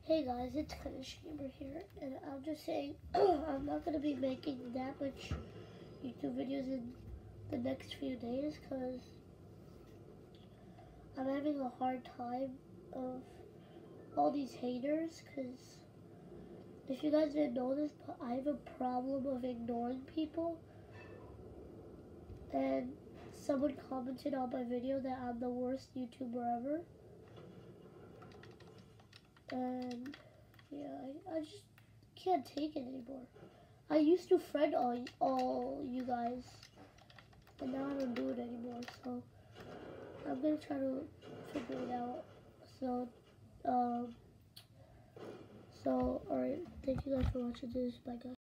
Hey guys, it's Kanish Gamer here, and I'm just saying I'm not gonna be making that much YouTube videos in the next few days because I'm having a hard time of all these haters. Because if you guys didn't know this, but I have a problem of ignoring people, and someone commented on my video that I'm the worst YouTuber ever, and yeah, I just can't take it anymore. I used to friend all you guys, and now I don't do it anymore, so I'm gonna try to figure it out. So, alright, thank you guys for watching this. Bye, guys.